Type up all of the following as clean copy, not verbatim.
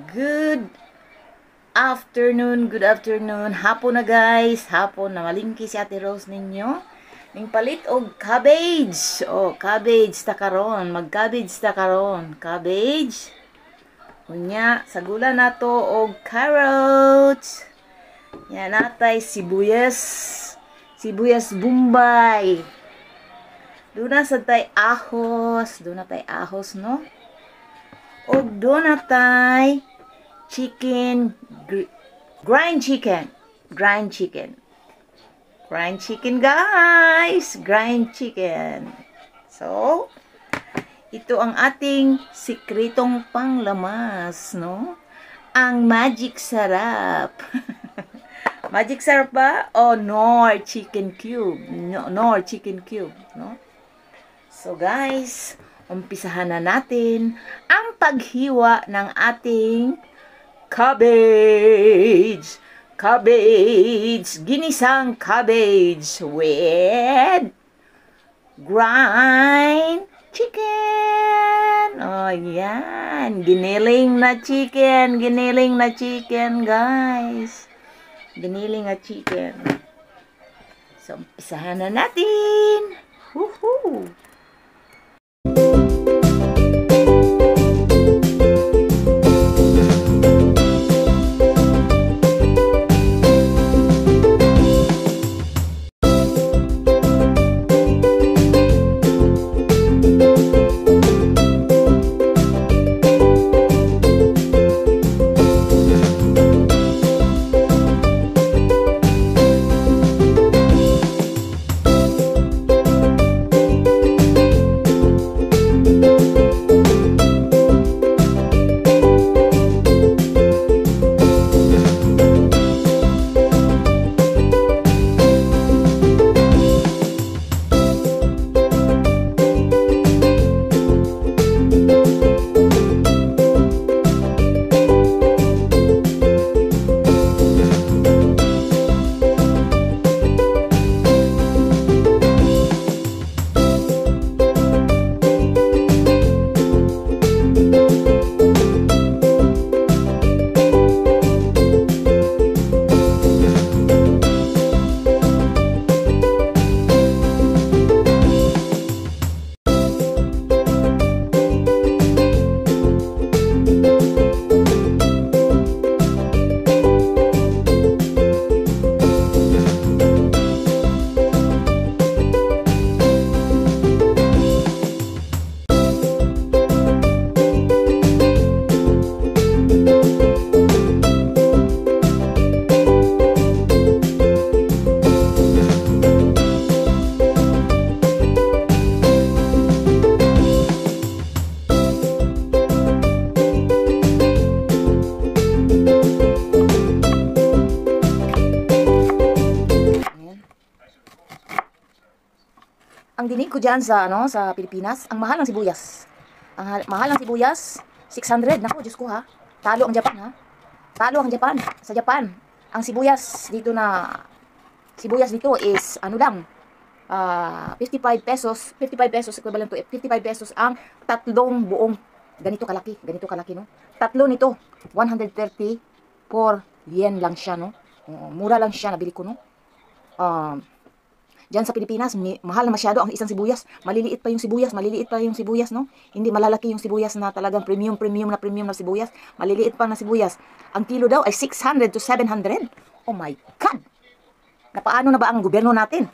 Good good afternoon. Hapon na guys, hapon na malingki si Ate Rose ninyo. Ning palit og cabbage. Oh, cabbage ta karon, mag-cabbage ta karon. Cabbage. Unya, sagula nato og carrots. Yan natay sibuyas. Sibuyas Bombay. Duna sa tay ahos, no? Og doon na tay chicken, grind chicken guys, grind chicken. So, ito ang ating sikretong panglamas, no? Ang magic sarap. Magic sarap ba? O Knorr chicken cube. Knorr chicken cube, no? So guys, umpisahan na natin ang paghiwa ng ating cabbage. Ginisang cabbage with grind chicken. Oh, yan. Giniling na chicken, guys. Giniling na chicken. So, umpisahan na natin. Woohoo! Ang dinig ko dyan sa, sa Pilipinas, ang mahal ng sibuyas. Ang mahal ng sibuyas, 600. Naku, Diyos ko ha. Talo ang Japan ha. Talo ang Japan. Sa Japan, ang sibuyas dito is, 55 pesos. 55 pesos, equivalent to 55 pesos ang tatlong buong ganito kalaki, no? Tatlo nito, 134 yen lang siya, no? Mura lang siya, nabili ko, no? Diyan sa Pilipinas, mahal na masyado ang isang sibuyas. Maliliit pa yung sibuyas, no? Hindi malalaki yung sibuyas na talagang premium na sibuyas. Maliliit pa na sibuyas. Ang kilo daw ay 600 to 700. Oh my God! Napaano na ba ang gobyerno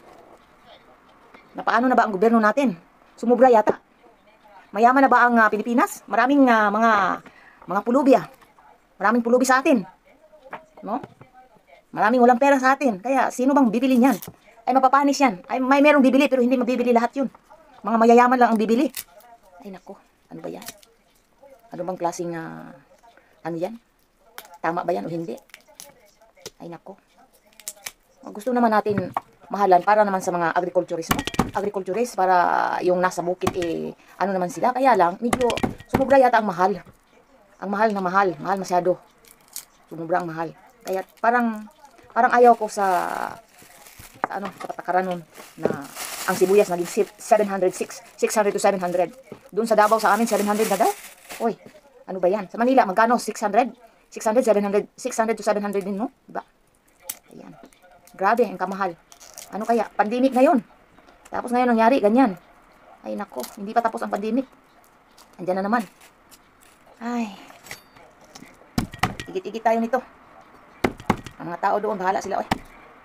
natin? Sumubra yata. Mayaman na ba ang Pilipinas? Maraming mga pulubi. Maraming pulubi sa atin. No? Maraming walang pera sa atin. Kaya sino bang bibili niyan? Ay mapapanis yan. Ay may merong bibili pero hindi mabibili lahat yun. Mga mayayaman lang ang bibili. Ay nako, ano ba yan? Ano bang klaseng ano yan? Tama ba yan o hindi? Ay nako. Gusto naman natin mahalan para naman sa mga agriculturist para yung nasa bukid ano naman sila. Kaya lang medyo sumubra yata ang mahal. Ang mahal masyado. Sumubra ang mahal. Kaya parang ayaw ko sa patakaran nun na ang sibuyas naging 600 to 700. Doon sa Davao sa amin 700 na daw. Oy, Ano ba yan? Sa Manila, magkano? 600? 600, 700, 600 to 700 din, no? Diba? Ayan. Grabe, ang kamahal. Ano kaya? Pandemic ngayon. Tapos ngayon nangyari, ganyan. Ay, nako. Hindi pa tapos ang pandemic. Andyan na naman. Ay. Igit-igit tayo nito. Ang mga tao doon, bahala sila, oy.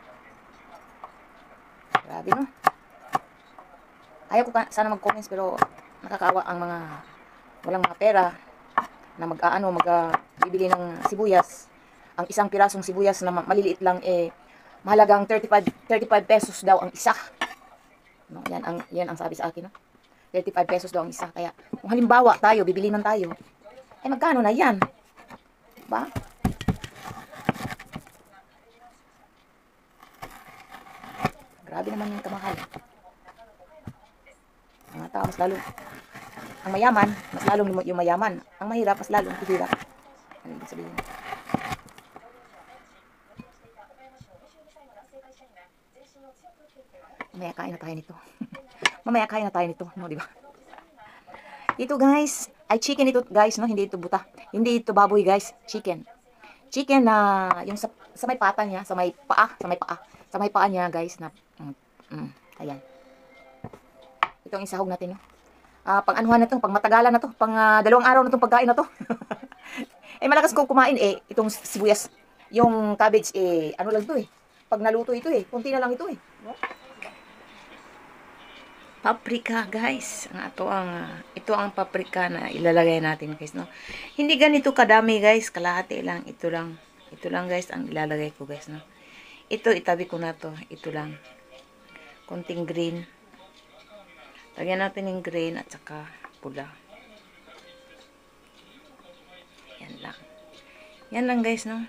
Grabe, no? Ayaw ko sana mag-comments, pero nakakaawa ang mga walang mga pera na bibili ng sibuyas. Ang isang pirasong sibuyas na maliliit lang, mahalagang 35 pesos daw ang isa. No, yan ang sabi sa akin, no? 35 pesos daw ang isa. Kaya, kung halimbawa tayo, bibili man tayo, magkano na yan? Diba? Grabe naman yung kamahal. Mga tao, mas lalo. Ang mayaman, mas lalong yung mayaman. Ang mahirap, mas lalong hirap. Ano ibig sabihin? Mamaya kain na tayo nito. Mamaya kain na tayo nito, no, di ba? Ito guys, ay chicken ito guys, no? Hindi ito buta. Hindi ito baboy guys, chicken. Chicken na yung sa may pata niya, sa may paa niya guys na ayan. Ito ang isahog natin, no? Pang-anuhan na to, pang matagalan na to, pang 2 araw na tong pagkain na to. Malakas kong kumain itong sibuyas. Yung cabbage ano lang to pag naluto ito konti na lang ito no? Paprika guys, ito ang paprika na ilalagay natin guys, no. Hindi ganito kadami guys, kalahati lang, ito lang guys ang ilalagay ko guys, no. Ito itabi ko na to, ito lang. Konting green. Lagyan natin yung green at saka pula. Yan lang. Yan lang guys, no.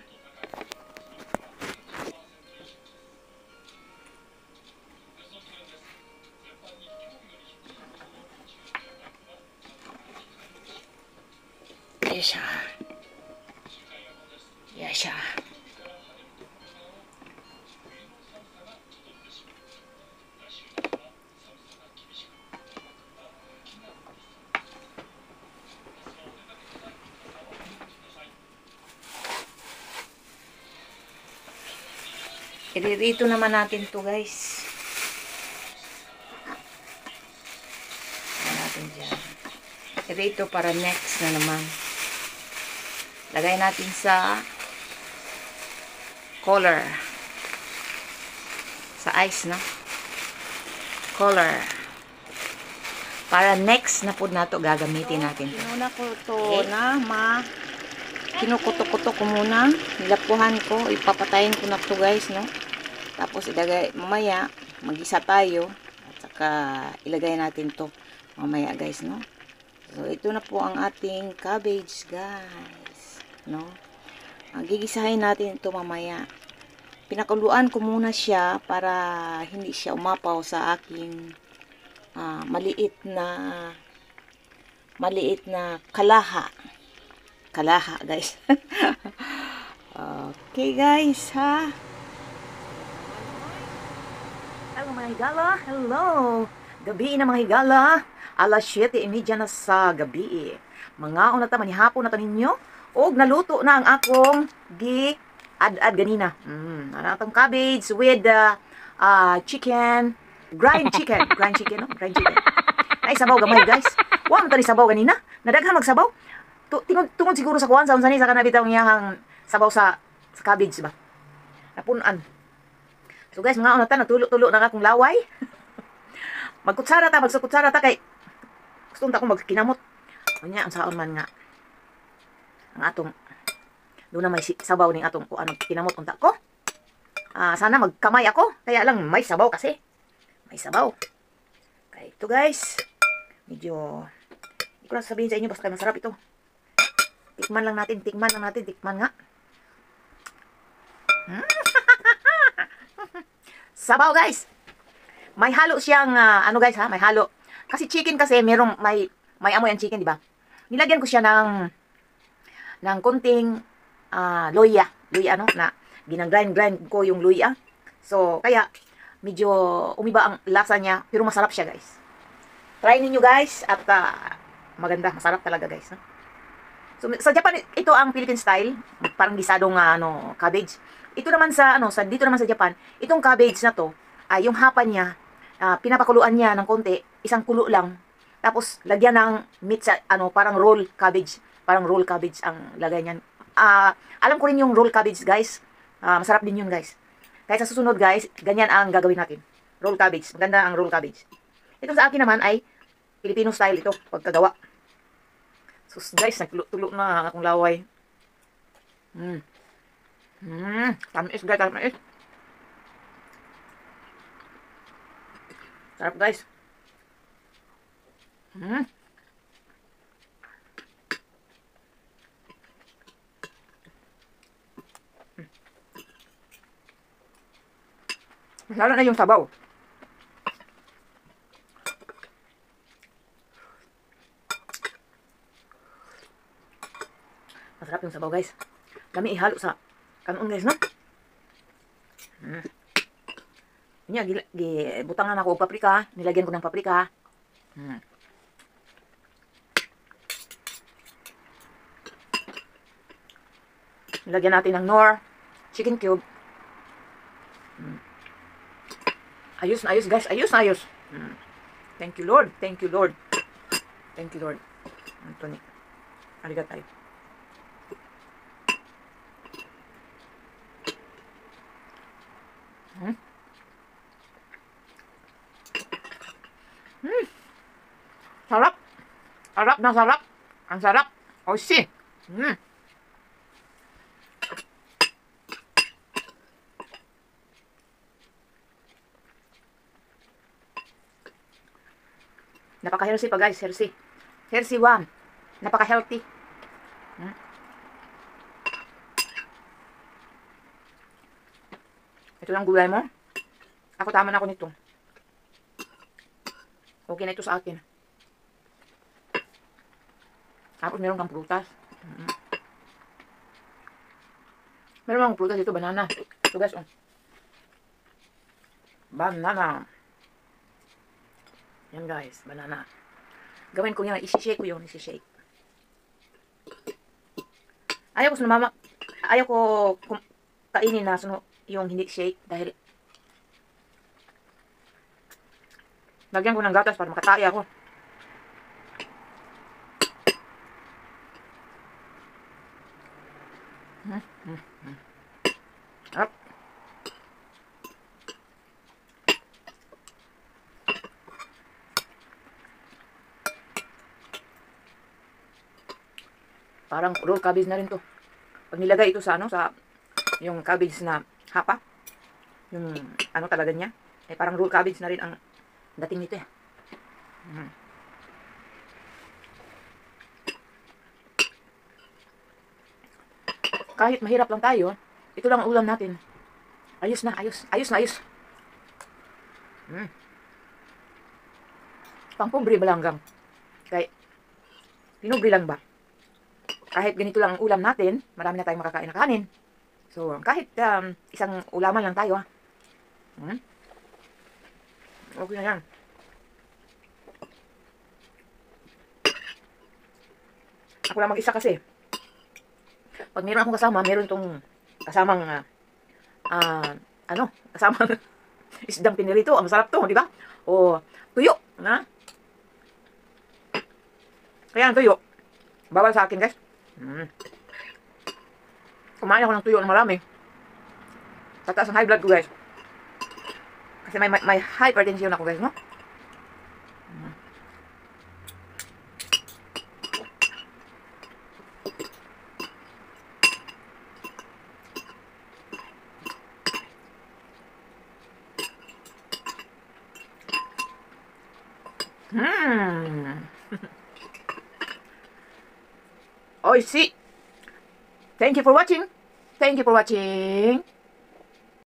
Yasha. Yasha. Iririto naman natin to guys. Lagyan natin dyan. Irito para next na naman. Lagay natin sa color. Sa ice, no? Color. Para next na po na to gagamitin natin. Kinuna ko to na kinukuto-kuto ko muna. Nilapuhan ko. Ipapatayin ko na to guys, no? Tapos ilagay, mamaya, mag-isa tayo. At saka ilagay natin to mamaya guys, no? So, ito na po ang ating cabbage guys, no? Gigisahin natin ito mamaya. Pinakuluan ko muna siya para hindi siya umapaw sa aking maliit na kalaha guys. Okay guys, ha? Hello mga higala, hello! Gabi na mga higala, alas 7:30 na sa gabi. Mga una ta manihapon na to ninyo, og naluto na ang akong ad ganina. Ano atong cabbage with chicken, grind chicken, no? Grind chicken. Ay sabaw gamay guys. Wa man tani sabaw ganina. Nadaghan magsabaw. Tungod siguro sa kuwan sa unsa ni sa kanabitaw niyang sabaw sa cabbage ba. Napunan. So guys, mga una ta natulo-tulo na akong laway. Magkutsara ta kay gusto ta akong magkinamot. Unya ang saon man nga ang atong doon na may sabaw ning atong ano kinamot unta ko. Sana magkamay ako, kaya lang may sabaw kasi. May sabaw. Kaya ito guys, medyo hindi ko lang sabihin sa inyo basta masarap ito. Tikman nga. Sabaw guys. May halo siyang ano guys ha, may halo. Kasi chicken kasi merong may amoy ang chicken, di ba? Nilagyan ko siya ng konting luya no, na ginang-grind ko yung luya. So kaya medyo umiba ang lasa niya, pero masarap siya guys. Try niyo guys at maganda, masarap talaga guys, no? So, sa Japan, ito ang Philippine style. Parang gisadong ano, cabbage. Ito naman sa, ano, dito naman sa Japan, itong cabbage na to, yung hapa niya, pinapakuluan niya ng konti, isang kulo lang. Tapos, lagyan ng meat sa, ano, parang roll cabbage. Parang roll cabbage ang lagay niyan. Alam ko rin yung roll cabbage, guys. Masarap din yun, guys. Kaya sa susunod, guys, ganyan ang gagawin natin. Roll cabbage. Maganda ang roll cabbage. Ito sa akin naman ay Filipino style ito, pagkagawa. Sus, guys, nagtulo na akong laway. Tamis, guys, tamis. Sarap, guys. Lalo na yung sabaw. Masarap yung sabaw, guys. Lami ihalo sa kanon, guys, no? Nya, butangan ako og paprika. Nilagyan ko ng paprika. Nilagyan natin ng Knorr chicken cube. Ayos na ayos, guys. Ayos na ayos. Thank you, Lord. Thank you, Lord. Thank you, Lord. Anthony. Arigatai. Sarap. Sarap na sarap. Ang sarap. Oishi. Napaka-healthy pa, guys. Healthy. Healthy one. Napaka-healthy. Ito lang gulay mo. Ako tama na ako nito. Okay na ito sa akin. Tapos meron kang prutas. Meron kang prutas dito, banana. Ito, guys, oh. Banana. Yan, guys, banana. Gawin ko yan, isi-shake ko yun, isi-shake. Ayaw ko kainin na yung hindi shake dahil lagyan ko ng gatas para makataya ako. Up. Parang roll cabbage na rin to. Pag nilagay ito sa yung cabbage na hapa, yung ano talaga niya, parang roll cabbage na rin ang dating nito eh. Kahit mahirap lang tayo, ito lang ang ulam natin. Ayos na, ayos. Ayos na, ayos. Pangpobre ba lang gang? Kaya, pinubre lang ba? Kahit ganito lang ang ulam natin, marami na tayong makakain na kanin. So, kahit isang ulaman lang tayo, okay na yan. Ako lang mag-isa kasi. Pag meron akong kasama, meron itong kasamang, kasamang isdang pinirito. Ang masarap to, di ba? O, tuyo, na? Kaya ang tuyo, bawal sa akin, guys. Kumain ako ng tuyo ng marami. Tataas ang high blood ko, guys. Kasi may hypertension ako, guys, no? Oishi. Thank you for watching. Thank you for watching.